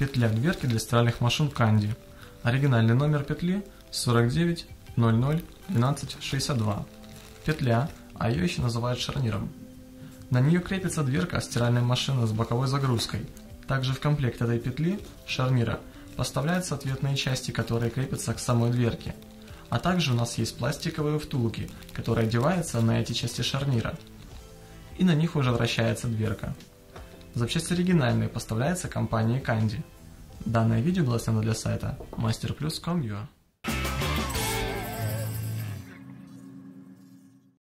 Петля дверки для стиральных машин Candy. Оригинальный номер петли 49 00 12 62. Петля, а ее еще называют шарниром. На нее крепится дверка стиральной машины с боковой загрузкой. Также в комплект этой петли, шарнира, поставляются ответные части, которые крепятся к самой дверке. А также у нас есть пластиковые втулки, которые одеваются на эти части шарнира. И на них уже вращается дверка. Запчасти оригинальные поставляются компанией Candy. Данное видео было снято для сайта masterplus.com.ua.